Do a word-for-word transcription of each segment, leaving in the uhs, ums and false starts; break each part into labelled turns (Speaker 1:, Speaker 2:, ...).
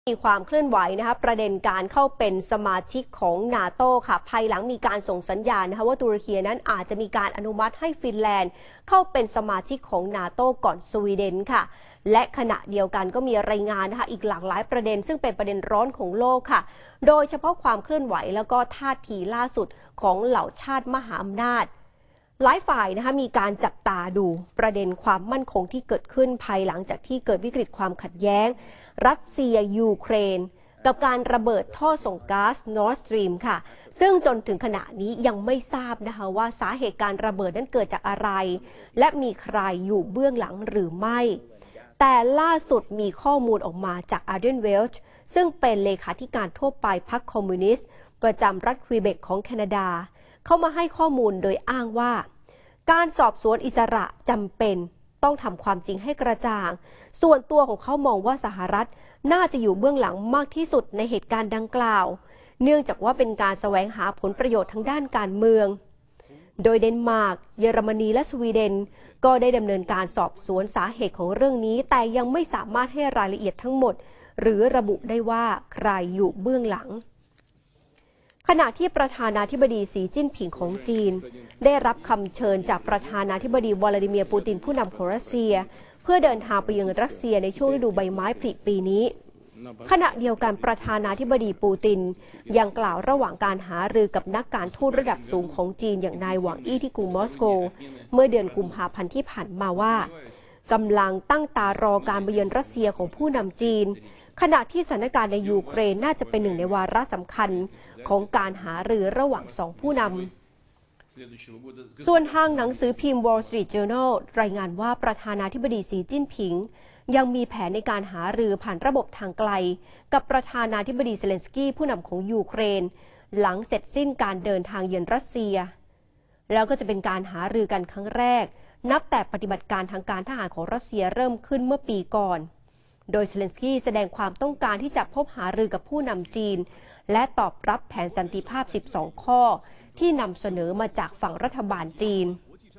Speaker 1: มีความเคลื่อนไหวนะคะประเด็นการเข้าเป็นสมาชิกของนาโต้ค่ะภายหลังมีการส่งสัญญาณนะคะว่าตุรกีนั้นอาจจะมีการอนุมัติให้ฟินแลนด์เข้าเป็นสมาชิกของนาโต้ก่อนสวีเดนค่ะและขณะเดียวกันก็มีรายงานนะคะอีกหลากหลายประเด็นซึ่งเป็นประเด็นร้อนของโลกค่ะโดยเฉพาะความเคลื่อนไหวแล้วก็ท่าทีล่าสุดของเหล่าชาติมหาอำนาจหลายฝ่ายนะคะมีการจับตาดูประเด็นความมั่นคงที่เกิดขึ้นภายหลังจากที่เกิดวิกฤตความขัดแย้งรัสเซียยูเครนกับการระเบิดท่อส่งก๊าซ Nord Stream ค่ะซึ่งจนถึงขณะนี้ยังไม่ทราบนะคะว่าสาเหตุการระเบิดนั้นเกิดจากอะไรและมีใครอยู่เบื้องหลังหรือไม่แต่ล่าสุดมีข้อมูลออกมาจากอาร์เดนเวลช์ซึ่งเป็นเลขาธิการทั่วไปพรรคคอมมิวนิสต์ประจำรัฐควีเบกของแคนาดาเข้ามาให้ข้อมูลโดยอ้างว่าการสอบสวนอิสระจำเป็นต้องทำความจริงให้กระจ่างส่วนตัวของเขามองว่าสหรัฐน่าจะอยู่เบื้องหลังมากที่สุดในเหตุการณ์ดังกล่าวเนื่องจากว่าเป็นการแสวงหาผลประโยชน์ทางด้านการเมืองโดยเดนมาร์กเยอรมนีและสวีเดนก็ได้ดำเนินการสอบสวนสาเหตุของเรื่องนี้แต่ยังไม่สามารถให้รายละเอียดทั้งหมดหรือระบุได้ว่าใครอยู่เบื้องหลังขณะที่ประธานาธิบดีสีจิ้นผิงของจีนได้รับคำเชิญจากประธานาธิบดีวลาดิเมียร์ปูตินผู้นำของรัสเซียเพื่อเดินทางไปยังรัสเซียในช่วงฤดูใบไม้ผลิปีนี้ขณะเดียวกันประธานาธิบดีปูตินยังกล่าวระหว่างการหารือกับนักการทูตระดับสูงของจีนอย่างนายหวังอี้ที่กรุงมอสโกเมื่อเดือนกุมภาพันธ์ที่ผ่านมาว่ากำลังตั้งตารอการไปเยือนรัสเซียของผู้นำจีนขณะที่สถานการณ์ในยูเครนน่าจะเป็นหนึ่งในวาระสำคัญของการหารือระหว่างสองผู้นำส่วนทางหนังสือพิมพ์ Wall Street Journal รายงานว่าประธานาธิบดีสีจิ้นผิงยังมีแผนในการหารือผ่านระบบทางไกลกับประธานาธิบดีเซเลนสกี้ผู้นำของยูเครนหลังเสร็จสิ้นการเดินทางเยือนรัสเซียแล้วก็จะเป็นการหารือกันครั้งแรกนับแต่ปฏิบัติการทางการทหารของรัสเซียเริ่มขึ้นเมื่อปีก่อนโดยเซเลนสกี้แสดงความต้องการที่จะพบหารือกับผู้นำจีนและตอบรับแผนสันติภาพสิบสองข้อที่นำเสนอมาจากฝั่งรัฐบาลจีน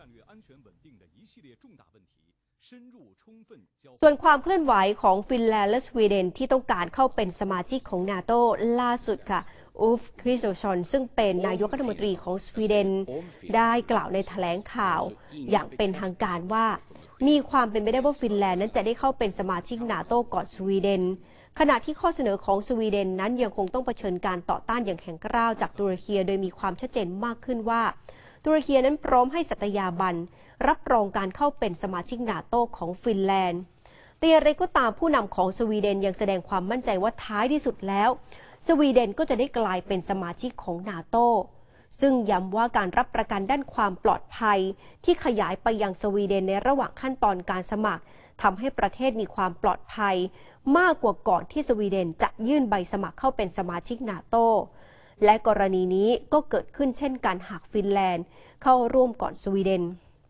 Speaker 1: ส่วนความเคลื่อนไหวของฟินแลนด์และสวีเดนที่ต้องการเข้าเป็นสมาชิกของนาโต้ล่าสุดค่ะอูฟคริสโตชอนซึ่งเป็นนายกรัฐมนตรีของสวีเดนได้กล่าวในแถลงข่าวอย่างเป็นทางการว่ามีความเป็นไปได้ว่าฟินแลนด์นั้นจะได้เข้าเป็นสมาชิกนาโต้ก่อนสวีเดนขณะที่ข้อเสนอของสวีเดนนั้นยังคงต้องเผชิญการต่อต้านอย่างแข็งกร้าวจากตุรกีโดยมีความชัดเจนมากขึ้นว่าตุรกีนั้นพร้อมให้สัตยาบันรับรองการเข้าเป็นสมาชิกนาโต้ของฟินแลนด์แต่อย่างไรก็ตามผู้นำของสวีเดนยังแสดงความมั่นใจว่าท้ายที่สุดแล้วสวีเดนก็จะได้กลายเป็นสมาชิกของนาโต้ซึ่งย้ำว่าการรับประกันด้านความปลอดภัยที่ขยายไปยังสวีเดนในระหว่างขั้นตอนการสมัครทำให้ประเทศมีความปลอดภัยมากกว่าก่อนที่สวีเดนจะยื่นใบสมัครเข้าเป็นสมาชิกนาโต้และกรณีนี้ก็เกิดขึ้นเช่นกันหากฟินแลนด์เข้าร่วมก่อนสวีเดน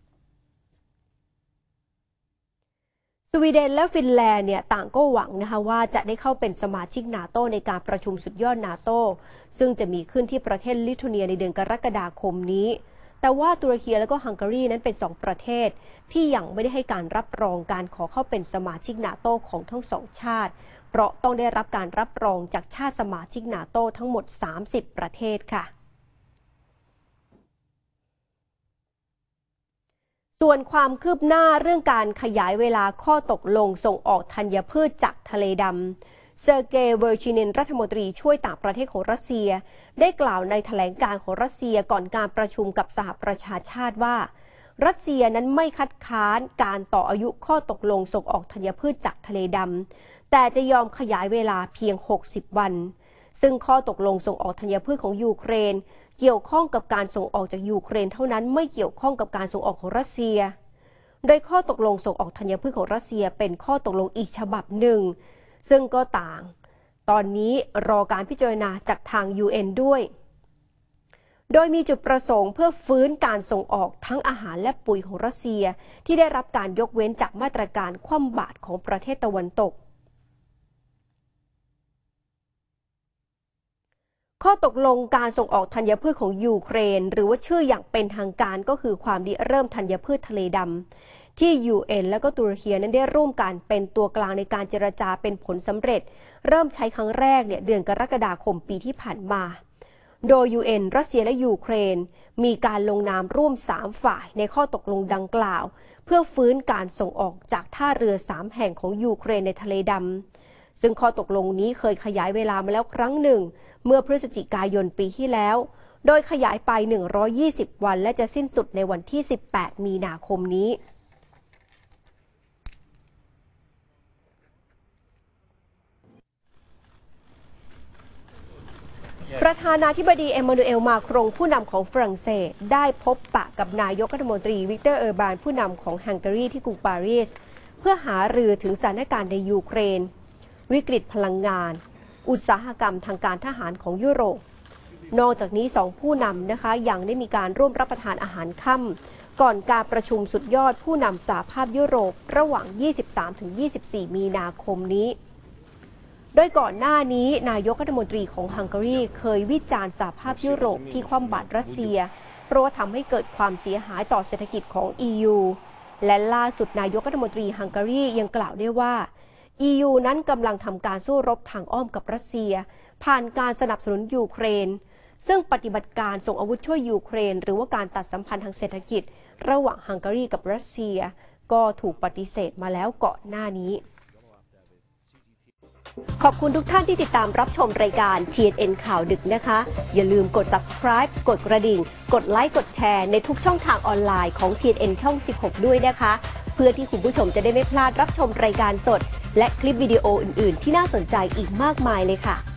Speaker 1: สวีเดนและฟินแลนด์เนี่ยต่างก็หวังนะคะว่าจะได้เข้าเป็นสมาชิกนาโต้ในการประชุมสุดยอดนาโต้ซึ่งจะมีขึ้นที่ประเทศลิทัวเนียในเดือนกรกฎาคมนี้แต่ว่าตุรกีและก็ฮังการีนั้นเป็นสองประเทศที่ยังไม่ได้ให้การรับรองการขอเข้าเป็นสมาชิกนาโต้ของทั้งสองชาติเพราะต้องได้รับการรับรองจากชาติสมาชิกนาโต้ทั้งหมดสามสิบประเทศค่ะส่วนความคืบหน้าเรื่องการขยายเวลาข้อตกลงส่งออกธัญพืชจากทะเลดำเซอร์เกย์ เวอร์ชินินรัฐมนตรีช่วยต่างประเทศของรัสเซียได้กล่าวในแถลงการของรัสเซียก่อนการประชุมกับสหประชาชาติว่ารัสเซียนั้นไม่คัดค้านการต่ออายุข้อตกลงส่งออกธัญพืชจากทะเลดำแต่จะยอมขยายเวลาเพียงหกสิบวันซึ่งข้อตกลงส่งออกธัญพืชของยูเครนเกี่ยวข้องกับการส่งออกจากยูเครนเท่านั้นไม่เกี่ยวข้องกับการส่งออกของรัสเซียโดยข้อตกลงส่งออกธัญพืชของรัสเซียเป็นข้อตกลงอีกฉบับหนึ่งซึ่งก็ต่างตอนนี้รอการพิจารณาจากทาง ยู เอ็น ด้วยโดยมีจุดประสงค์เพื่อฟื้นการส่งออกทั้งอาหารและปุ๋ยของรัสเซียที่ได้รับการยกเว้นจากมาตรการคว่ำบาตรของประเทศตะวันตกข้อตกลงการส่งออกธัญพืชของยูเครนหรือว่าชื่ออย่างเป็นทางการก็คือความริเริ่มธัญพืชทะเลดำที่ ยู เอ็น และก็ตุรกีนั้นได้ร่วมกันเป็นตัวกลางในการเจรจาเป็นผลสำเร็จเริ่มใช้ครั้งแรกเนี่ยเดือนกรกฎาคมปีที่ผ่านมาโดย ยู เอ็น รัสเซียและยูเครนมีการลงนามร่วมสามฝ่ายในข้อตกลงดังกล่าวเพื่อฟื้นการส่งออกจากท่าเรือสามแห่งของยูเครนในทะเลดำซึ่งข้อตกลงนี้เคยขยายเวลามาแล้วครั้งหนึ่งเมื่อพฤศจิกายนปีที่แล้วโดยขยายไปหนึ่งร้อยยี่สิบวันและจะสิ้นสุดในวันที่สิบแปดมีนาคมนี้ประธานาธิบดีเอมานูเอล มาครงผู้นำของฝรั่งเศสได้พบปะกับนายกรัฐมนตรีวิกเตอร์ เออร์บานผู้นำของฮังการีที่กรุงปารีสเพื่อหารือถึงสถานการณ์ในยูเครนวิกฤตพลังงานอุตสาหกรรมทางการทหารของยุโรปนอกจากนี้สองผู้นำนะคะยังได้มีการร่วมรับประทานอาหารค่ำก่อนการประชุมสุดยอดผู้นำสหภาพยุโรประหว่าง ยี่สิบสามถึงยี่สิบสี่ มีนาคมนี้โดยก่อนหน้านี้นายกรัฐมนตรีของฮังการีเคยวิจารณ์สหภาพยุโรปที่คว่ำบาตรรัสเซียเพราะว่าทำให้เกิดความเสียหายต่อเศรษฐกิจของ อี ยู และล่าสุดนายกรัฐมนตรีฮังการียังกล่าวได้ว่า อี ยู นั้นกำลังทำการสู้รบทางอ้อมกับรัสเซียผ่านการสนับสนุนยูเครนซึ่งปฏิบัติการส่งอาวุธช่วยยูเครนหรือว่าการตัดสัมพันธ์ทางเศรษฐกิจระหว่างฮังการีกับรัสเซียก็ถูกปฏิเสธมาแล้วก่อนหน้านี้ขอบคุณทุกท่านที่ติดตามรับชมรายการ ที เอ็น เอ็น ข่าวดึกนะคะอย่าลืมกด ซับสไครบ์ กดกระดิ่งกดไลค์กดแชร์ในทุกช่องทางออนไลน์ของ ที เอ็น เอ็น ช่อง สิบหก ด้วยนะคะเพื่อที่คุณผู้ชมจะได้ไม่พลาดรับชมรายการสดและคลิปวิดีโออื่นๆที่น่าสนใจอีกมากมายเลยค่ะ